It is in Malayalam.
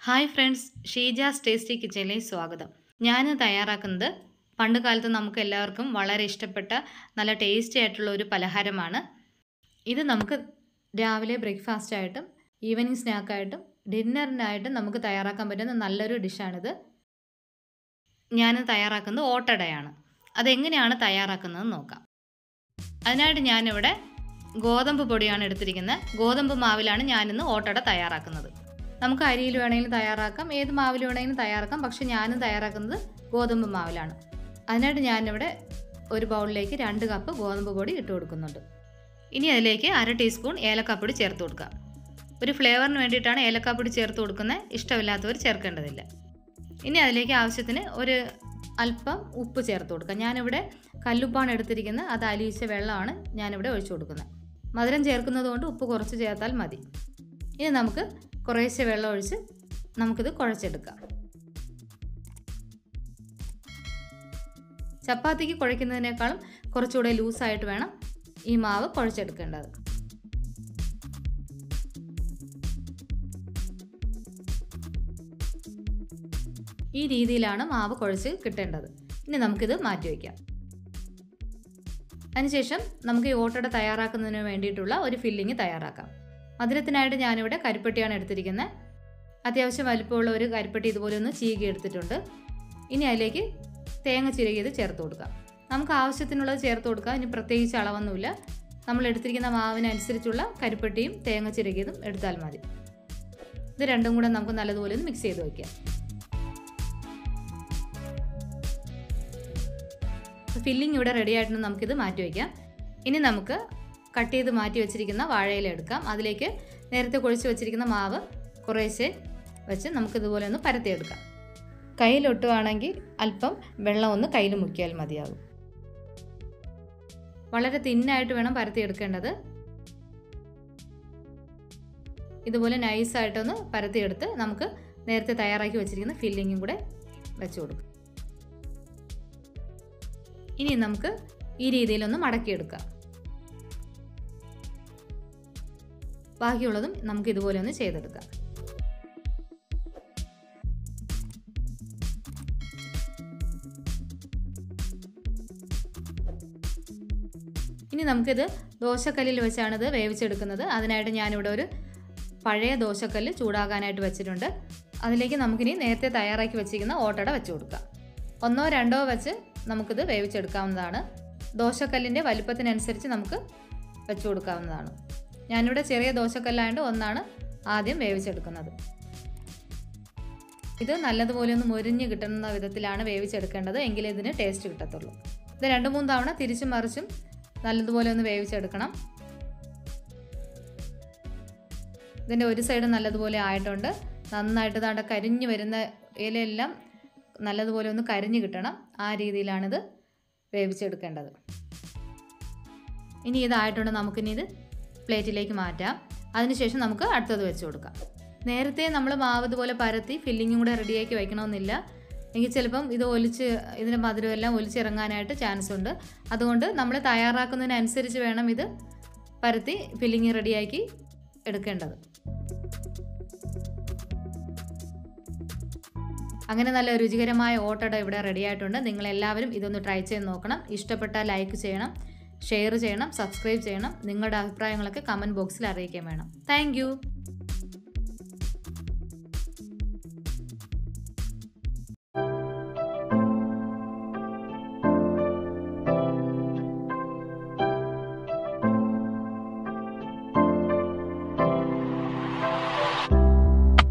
ഹായ് ഫ്രണ്ട്സ്, ഷീജാസ് ടേസ്റ്റി കിച്ചണിലേക്ക് സ്വാഗതം. ഞാൻ തയ്യാറാക്കുന്നത് പണ്ട് കാലത്ത് നമുക്ക് എല്ലാവർക്കും വളരെ ഇഷ്ടപ്പെട്ട നല്ല ടേസ്റ്റി ആയിട്ടുള്ള ഒരു പലഹാരമാണ്. ഇത് നമുക്ക് രാവിലെ ബ്രേക്ക്ഫാസ്റ്റായിട്ടും ഈവനിങ് സ്നാക്കായിട്ടും ഡിന്നറിനായിട്ടും നമുക്ക് തയ്യാറാക്കാൻ പറ്റുന്ന നല്ലൊരു ഡിഷാണിത്. ഞാൻ തയ്യാറാക്കുന്നത് ഓട്ടടയാണ്. അതെങ്ങനെയാണ് തയ്യാറാക്കുന്നതെന്ന് നോക്കാം. അതിനായിട്ട് ഞാനിവിടെ ഗോതമ്പ് പൊടിയാണ് എടുത്തിരിക്കുന്നത്. ഗോതമ്പ് മാവിലാണ് ഞാനിന്ന് ഓട്ടട തയ്യാറാക്കുന്നത്. നമുക്ക് അരിയിൽ വേണമെങ്കിലും തയ്യാറാക്കാം, ഏത് മാവിൽ വേണമെങ്കിലും തയ്യാറാക്കാം. പക്ഷേ ഞാനും തയ്യാറാക്കുന്നത് ഗോതമ്പ് മാവിലാണ്. അതിനായിട്ട് ഞാനിവിടെ ഒരു ബൗളിലേക്ക് 2 കപ്പ് ഗോതമ്പ് പൊടി ഇട്ട് കൊടുക്കുന്നുണ്ട്. ഇനി അതിലേക്ക് 1/2 ടീസ്പൂൺ ഏലക്കാപ്പൊടി ചേർത്ത് കൊടുക്കാം. ഒരു ഫ്ലേവറിന് വേണ്ടിയിട്ടാണ് ഏലക്കാപ്പൊടി ചേർത്ത് കൊടുക്കുന്നത്. ഇഷ്ടമില്ലാത്തവർ ചേർക്കേണ്ടതില്ല. ഇനി അതിലേക്ക് ആവശ്യത്തിന് ഒരു അല്പം ഉപ്പ് ചേർത്ത് കൊടുക്കാം. ഞാനിവിടെ കല്ലുപ്പാണ് എടുത്തിരിക്കുന്നത്. അത് അലിയിച്ച വെള്ളമാണ് ഞാനിവിടെ ഒഴിച്ചു കൊടുക്കുന്നത്. മധുരം ചേർക്കുന്നത് കൊണ്ട് ഉപ്പ് കുറച്ച് ചേർത്താൽ മതി. ഇനി നമുക്ക് കുറേശ്ശെ വെള്ളം ഒഴിച്ച് നമുക്കിത് കുഴച്ചെടുക്കാം. ചപ്പാത്തിക്ക് കുഴയ്ക്കുന്നതിനേക്കാളും കുറച്ചുകൂടെ ലൂസായിട്ട് വേണം ഈ മാവ് കുഴച്ചെടുക്കേണ്ടത്. ഈ രീതിയിലാണ് മാവ് കുഴച്ച് കിട്ടേണ്ടത്. ഇനി നമുക്കിത് മാറ്റി വയ്ക്കാം. അതിനുശേഷം നമുക്ക് ഈ ഓട്ടട തയ്യാറാക്കുന്നതിന് വേണ്ടിയിട്ടുള്ള ഒരു ഫില്ലിങ് തയ്യാറാക്കാം. മധുരത്തിനായിട്ട് ഞാനിവിടെ കരിപ്പെട്ടിയാണ് എടുത്തിരിക്കുന്നത്. അത്യാവശ്യം വലിപ്പമുള്ള ഒരു കരിപ്പെട്ടി ഇതുപോലെ ഒന്ന് ചീകി എടുത്തിട്ടുണ്ട്. ഇനി അതിലേക്ക് തേങ്ങ ചിരകിയത് ചേർത്ത് കൊടുക്കാം. നമുക്ക് ആവശ്യത്തിനുള്ളത് ചേർത്ത് കൊടുക്കാം. ഇനി പ്രത്യേകിച്ച് അളവൊന്നുമില്ല. നമ്മൾ എടുത്തിരിക്കുന്ന മാവിനനുസരിച്ചുള്ള കരിപ്പെട്ടിയും തേങ്ങ ചിരകിയതും എടുത്താൽ മതി. ഇത് രണ്ടും കൂടെ നമുക്ക് നല്ലതുപോലെ ഒന്ന് മിക്സ് ചെയ്ത് വയ്ക്കാം. ഫില്ലിങ് ഇവിടെ റെഡി ആയിട്ടുണ്ട്. നമുക്കിത് മാറ്റി വയ്ക്കാം. ഇനി നമുക്ക് കട്ട് ചെയ്ത് മാറ്റി വെച്ചിരിക്കുന്ന വാഴയില എടുക്കാം. അതിലേക്ക് നേരത്തെ കുഴച്ച് വെച്ചിരിക്കുന്ന മാവ് കുറേശ്ശെ വെച്ച് നമുക്കിതുപോലെ ഒന്ന് പരത്തിയെടുക്കാം. കയ്യിലൊട്ടുവാണെങ്കിൽ അല്പം വെള്ളം ഒന്ന് കയ്യിൽ മുക്കിയാൽ മതിയാകും. വളരെ തിന്നായിട്ട് വേണം പരത്തിയെടുക്കേണ്ടത്. ഇതുപോലെ നൈസായിട്ടൊന്ന് പരത്തിയെടുത്ത് നമുക്ക് നേരത്തെ തയ്യാറാക്കി വെച്ചിരിക്കുന്ന ഫില്ലിങ്ങും കൂടെ വെച്ച് കൊടുക്കാം. ഇനി നമുക്ക് ഈ രീതിയിലൊന്ന് മടക്കിയെടുക്കാം. ബാക്കിയുള്ളതും നമുക്ക് ഇതുപോലെ ഒന്ന് ചെയ്തെടുക്കാം. ഇനി നമുക്കിത് ദോശക്കല്ലിൽ വെച്ചാണിത് വേവിച്ചെടുക്കുന്നത്. അതിനായിട്ട് ഞാനിവിടെ ഒരു പഴയ ദോശക്കല്ല് ചൂടാകാനായിട്ട് വെച്ചിട്ടുണ്ട്. അതിലേക്ക് നമുക്കിനി നേരത്തെ തയ്യാറാക്കി വെച്ചിരിക്കുന്ന ഓട്ടട വെച്ച് കൊടുക്കാം. 1 or 2 വെച്ച് നമുക്കിത് വേവിച്ചെടുക്കാവുന്നതാണ്. ദോശക്കല്ലിൻ്റെ വലിപ്പത്തിനനുസരിച്ച് നമുക്ക് വെച്ച് കൊടുക്കാവുന്നതാണ്. ഞാനിവിടെ ചെറിയ ദോശക്കല്ലായതുകൊണ്ട് ഒന്നാണ് ആദ്യം വേവിച്ചെടുക്കുന്നത്. ഇത് നല്ലതുപോലെ ഒന്ന് മൊരിഞ്ഞ് കിട്ടുന്ന വിധത്തിലാണ് വേവിച്ചെടുക്കേണ്ടത്. എങ്കിലേ ഇതിന് ടേസ്റ്റ് കിട്ടത്തുള്ളൂ. ഇത് 2-3 തവണ തിരിച്ചും മറിച്ചും നല്ലതുപോലെ ഒന്ന് വേവിച്ചെടുക്കണം. ഇതിൻ്റെ ഒരു സൈഡ് നല്ലതുപോലെ ആയിട്ടുണ്ട്. നന്നായിട്ട് താണ്ട കരിഞ്ഞ് വരുന്ന ഇലയെല്ലാം നല്ലതുപോലെ ഒന്ന് കരിഞ്ഞ് കിട്ടണം. ആ രീതിയിലാണിത് വേവിച്ചെടുക്കേണ്ടത്. ഇനി ഇതായിട്ടുണ്ട്. നമുക്കിനി ഇത് പ്ലേറ്റിലേക്ക് മാറ്റാം. അതിനുശേഷം നമുക്ക് അടുത്തത് വെച്ച് കൊടുക്കാം. നേരത്തെ നമ്മൾ മാവ് ഇതുപോലെ പരത്തി ഫില്ലിങ്ങും കൂടെ റെഡിയാക്കി വയ്ക്കണമെന്നില്ല. എങ്കിൽ ചിലപ്പം ഇത് ഇതിൻ്റെ മധുരമെല്ലാം ഒലിച്ചിറങ്ങാനായിട്ട് ചാൻസ് ഉണ്ട്. അതുകൊണ്ട് നമ്മൾ തയ്യാറാക്കുന്നതിനനുസരിച്ച് വേണം ഇത് പരത്തി ഫില്ലിങ് റെഡിയാക്കി എടുക്കേണ്ടത്. അങ്ങനെ നല്ല രുചികരമായ ഓട്ടട ഇവിടെ റെഡിയായിട്ടുണ്ട്. നിങ്ങളെല്ലാവരും ഇതൊന്ന് ട്രൈ ചെയ്ത് നോക്കണം. ഇഷ്ടപ്പെട്ടാൽ ലൈക്ക് ചെയ്യണം, ഷെയർ ചെയ്യണം, സബ്സ്ക്രൈബ് ചെയ്യണം. നിങ്ങളുടെ അഭിപ്രായങ്ങളൊക്കെ കമൻറ്റ് ബോക്സിൽ അറിയിക്കാൻ വേണം. താങ്ക്